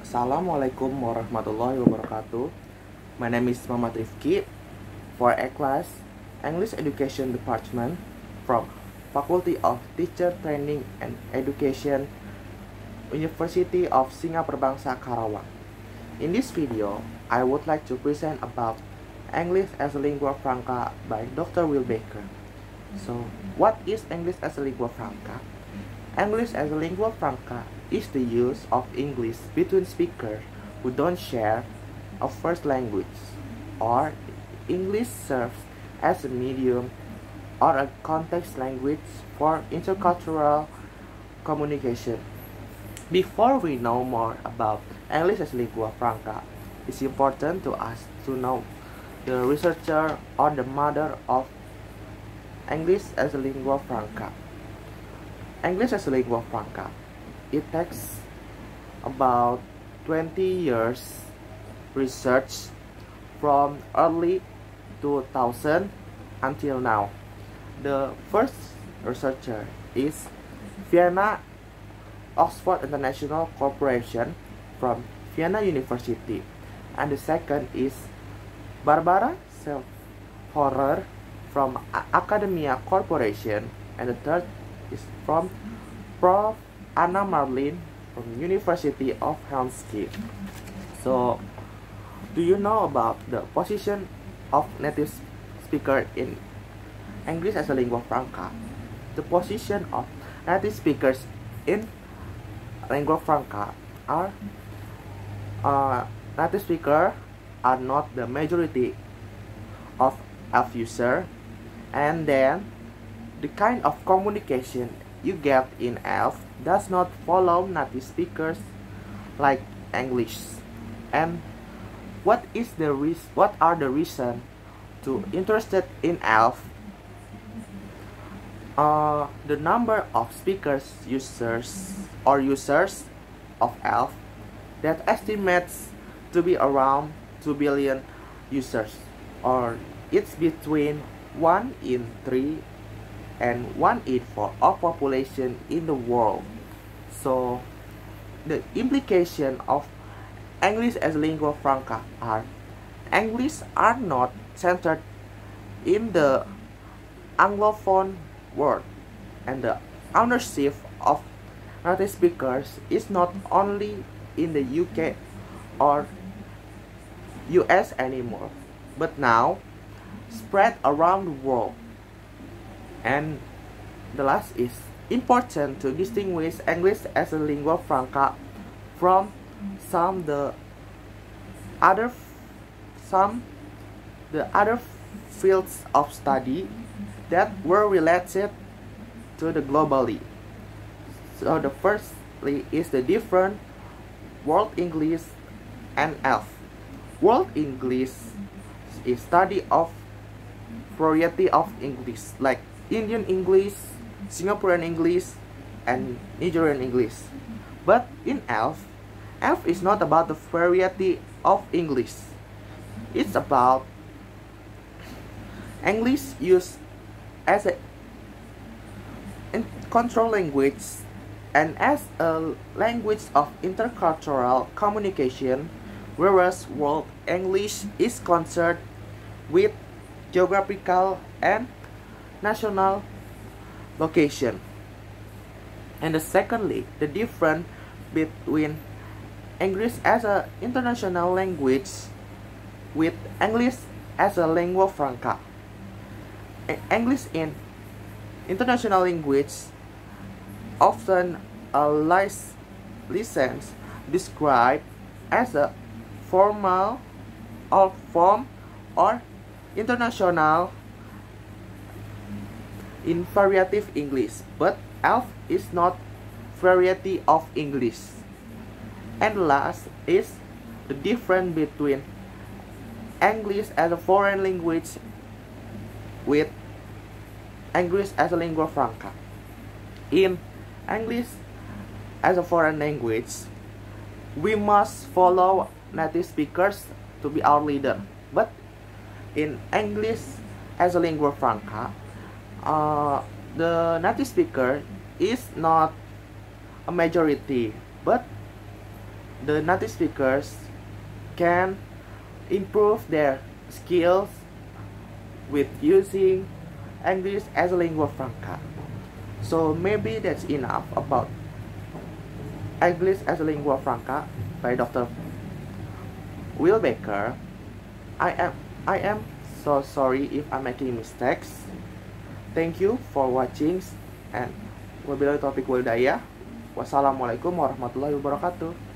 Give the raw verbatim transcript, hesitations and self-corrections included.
Assalamualaikum warahmatullahi wabarakatuh. My name is Muhammad Rifki for A class English Education Department from Faculty of Teacher Training and Education, University of Singapura Bangsa Karawang. In this video, I would like to present about English as a lingua franca by Doctor Will Baker. So, what is English as a lingua franca? English as a lingua franca is the use of English between speakers who don't share a first language, or English serves as a medium or a context language for intercultural communication. Before we know more about English as lingua franca, it's important to us to know the researcher or the mother of English as a lingua franca. English as a lingua franca, it takes about twenty years research from early two thousand until now. The first researcher is Vienna Oxford International Corporation from Vienna University, and the second is Barbara Self-Horrer from Academia Corporation, and the third is from Prof Anna Marlin from University of Helsinki. So, do you know about the position of native speaker in English as a lingua franca? The position of native speakers in lingua franca are uh, native speakers are not the majority of Elf user, and then the kind of communication you get in Elf does not follow native speakers like English. And what is the re- what are the reason to interested in Elf? Uh, the number of speakers users or users of Elf that estimates to be around two billion users, or it's between one in three and one in four of population in the world. So the implication of English as lingua franca are English are not centered in the Anglophone world, and the ownership of native speakers is not only in the U K or U S anymore, but now spread around the world. And the last is important to distinguish English as a lingua franca from some the other some the other fields of study that were related to the globally. So the firstly is the different World English and Elf. World English is study of variety of English like Indian English, Singaporean English, and Nigerian English. But in Elf, Elf is not about the variety of English. It's about English used as a control language and as a language of intercultural communication, whereas World English is concerned with geographical and national location. And the secondly, the difference between English as an international language with English as a lingua franca. English in international language often a license described as a formal or form or international in variative English, but Elf is not variety of English. And last is the difference between English as a foreign language with English as a lingua franca. In English as a foreign language, we must follow native speakers to be our leader. But in English as a lingua franca, uh, the native speaker is not a majority, but the native speakers can improve their skills with using English as a lingua franca. So maybe that's enough about English as a lingua franca by Doctor Will Baker. I am I am so sorry if I'm making mistakes. Thank you for watching and wabillahi taufiq wal hidayah. Wassalamualaikum warahmatullahi wabarakatuh.